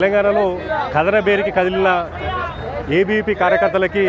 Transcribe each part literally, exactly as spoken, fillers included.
తెలంగాణలో కదనబేరికి కదిలిన ఏబీవీపీ కార్యకర్తలకి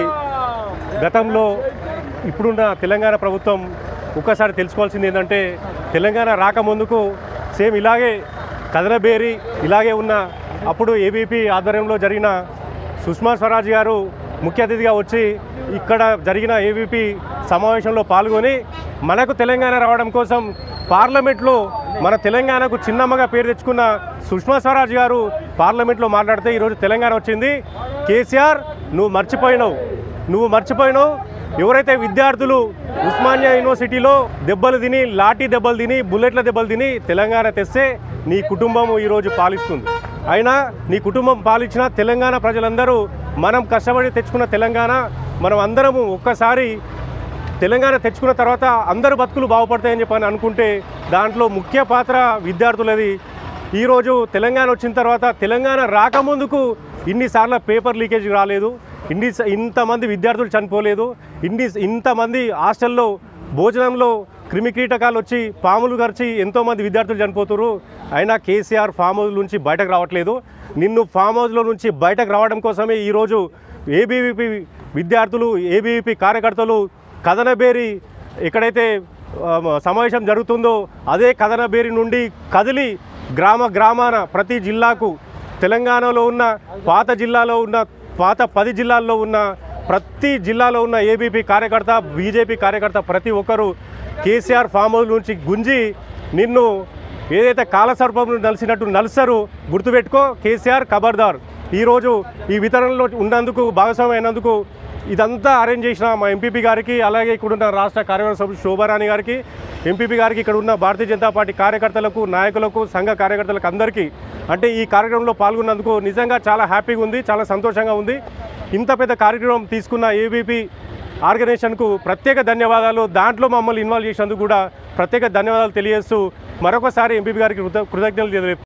గతంలో ఇప్పుడున్న తెలంగాణ ప్రభుత్వం ఒక్కసారి తెలుసుకోవాల్సింది ఏంటంటే, తెలంగాణ రాకముందుకు సేమ్ ఇలాగే కదనబేరి ఇలాగే ఉన్న అప్పుడు ఏబీవీపీ ఆధ్వర్యంలో జరిగిన సుష్మా స్వరాజ్ గారు ముఖ్య అతిథిగా వచ్చి ఇక్కడ జరిగిన ఏబీవీపీ సమావేశంలో పాల్గొని మనకు తెలంగాణ రావడం కోసం పార్లమెంట్లో మన తెలంగాణకు చిన్నమ్మగా పేరు తెచ్చుకున్న సుష్మా స్వరాజ్ గారు పార్లమెంట్లో మాట్లాడితే ఈరోజు తెలంగాణ వచ్చింది. కేసీఆర్ నువ్వు మర్చిపోయినావు నువ్వు మర్చిపోయినావు ఎవరైతే విద్యార్థులు ఉస్మానియా యూనివర్సిటీలో దెబ్బలు తిని లాఠీ దెబ్బలు తిని బుల్లెట్ల దెబ్బలు తిని తెలంగాణ తెస్తే నీ కుటుంబం ఈరోజు పాలిస్తుంది. అయినా నీ కుటుంబం పాలించిన తెలంగాణ ప్రజలందరూ మనం కష్టపడి తెచ్చుకున్న తెలంగాణ మనం అందరము ఒక్కసారి తెలంగాణ తెచ్చుకున్న తర్వాత అందరు బతుకులు బాగుపడతాయని చెప్పని అనుకుంటే దాంట్లో ముఖ్య పాత్ర విద్యార్థులది. ఈరోజు తెలంగాణ వచ్చిన తర్వాత తెలంగాణ రాకముందుకు ఇన్నిసార్లు పేపర్ లీకేజ్ రాలేదు, ఇన్ని ఇంతమంది విద్యార్థులు చనిపోలేదు, ఇన్ని ఇంతమంది హాస్టల్లో భోజనంలో క్రిమికీటకాలు వచ్చి పాములు గరిచి ఎంతోమంది విద్యార్థులు చనిపోతున్నారు. అయినా కేసీఆర్ ఫామ్ హౌస్ నుంచి బయటకు రావట్లేదు. నిన్ను ఫామ్ హౌస్లో నుంచి బయటకు రావడం కోసమే ఈరోజు ఏబీవీపీ విద్యార్థులు ఏబీవీపీ కార్యకర్తలు కదనబేరి ఎక్కడైతే సమావేశం జరుగుతుందో అదే కదనబేరి నుండి కదిలి గ్రామ గ్రామాన ప్రతి జిల్లాకు తెలంగాణలో ఉన్న పాత జిల్లాలో ఉన్న పాత పది జిల్లాల్లో ఉన్న ప్రతి జిల్లాలో ఉన్న ఏబీవీపీ కార్యకర్త బీజేపీ కార్యకర్త ప్రతి ఒక్కరూ కేసీఆర్ ఫామ్ హౌస్ నుంచి గుంజి నిన్ను ఏదైతే కాలసర్పం నలిసినట్టు నలుసరు గుర్తుపెట్టుకో కేసీఆర్ ఖబర్దార్. ఈరోజు ఈ వితరణలో ఉన్నందుకు భాగస్వామి అయినందుకు ఇదంతా అరేంజ్ చేసిన మా ఎంపీపీ గారికి, అలాగే ఇక్కడున్న రాష్ట్ర కార్యవర్గ సభ్యులు శోభారాణి గారికి, ఎంపీపీ గారికి, ఇక్కడ ఉన్న భారతీయ జనతా పార్టీ కార్యకర్తలకు, నాయకులకు, సంఘ కార్యకర్తలకు అందరికీ అంటే ఈ కార్యక్రమంలో పాల్గొన్నందుకు నిజంగా చాలా హ్యాపీగా ఉంది, చాలా సంతోషంగా ఉంది. ఇంత పెద్ద కార్యక్రమం తీసుకున్న ఏబీవీపీ ఆర్గనైజేషన్కు ప్రత్యేక ధన్యవాదాలు. దాంట్లో మమ్మల్ని ఇన్వాల్వ్ చేసినందుకు కూడా ప్రత్యేక ధన్యవాదాలు తెలియజేస్తూ మరొకసారి ఎంపీపీ గారికి కృతజ్ఞతలు